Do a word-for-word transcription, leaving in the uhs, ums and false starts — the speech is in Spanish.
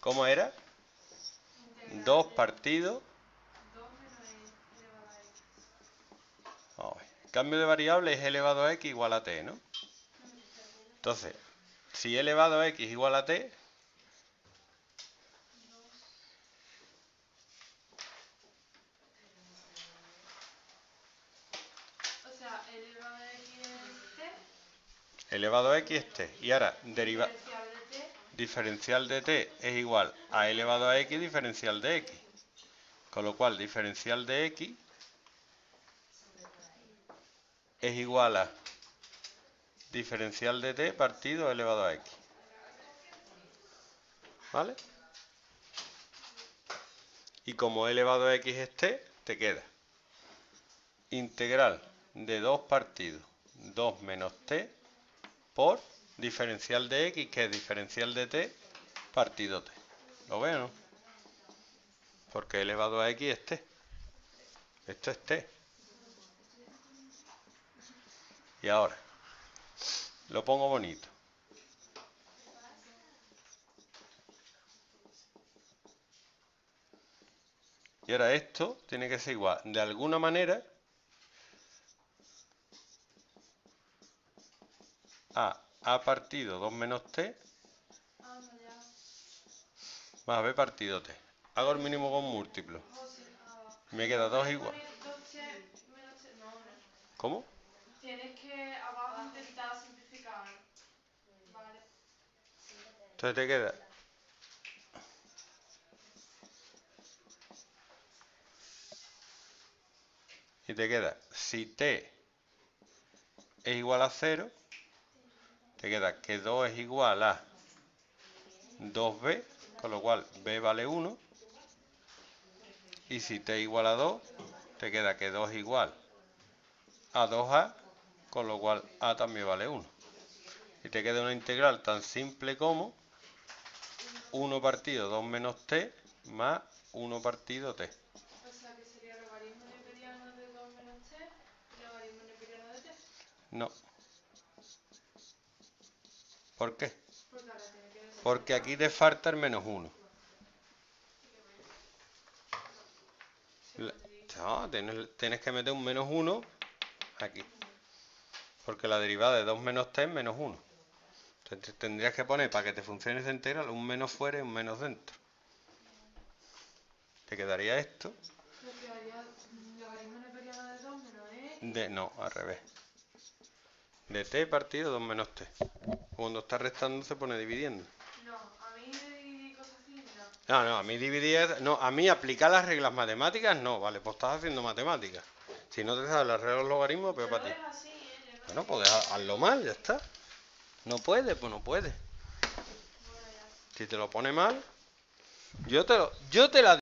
¿Cómo era? dos partido. El cambio de variable es e elevado a x igual a t, ¿no? Entonces, si e elevado a x igual a t, o sea, e elevado a x es t. Elevado a x es t. Y ahora, deriva Diferencial de t. Diferencial de t es igual a e elevado a x diferencial de x. Con lo cual, diferencial de x es igual a diferencial de t partido elevado a x. ¿Vale? Y como e elevado a x es t, te queda integral de dos partidos dos menos t por diferencial de x, que es diferencial de t partido t. ¿Lo veo, no? Porque e elevado a x es t. Esto es t. Y ahora, lo pongo bonito. Y ahora esto tiene que ser igual, de alguna manera, a a partido dos menos t más b partido t. Hago el mínimo con múltiplo. Me queda dos igual. ¿Cómo? Tienes que abajo intentar simplificar. Vale. Entonces te queda y te queda, si t es igual a cero, te queda que dos es igual a dos b, con lo cual b vale uno. Y si t es igual a dos, te queda que dos es igual a dos a, con lo cual a también vale uno. Y te queda una integral tan simple como uno partido dos menos t más uno partido t. O sea que sería logaritmo neperiano de dos menos t y logaritmo neperiano de t. No. ¿Por qué? Porque ahora tiene que ser. Porque aquí te falta el menos uno. No, tienes, tienes que meter un menos uno aquí. Porque la derivada de dos menos t es menos uno. Entonces tendrías que poner, para que te funcione esa integral, un menos fuera y un menos dentro. Te quedaría esto. Te quedaría logaritmo neperiano de dos menos e. De, no, al revés. De t partido dos menos t. Cuando está restando se pone dividiendo. No, a mí de dividir cosas así, no. No, no, a mí dividir es... No, a mí aplicar las reglas matemáticas no, vale, pues estás haciendo matemáticas. Si no te sabes las reglas de los logaritmos, peor para ti. Es así, ¿eh? Yo no Bueno, sé. pues hazlo mal, ya está. No puede, pues no puede. Bueno, ya. Si te lo pone mal, yo te lo, yo te la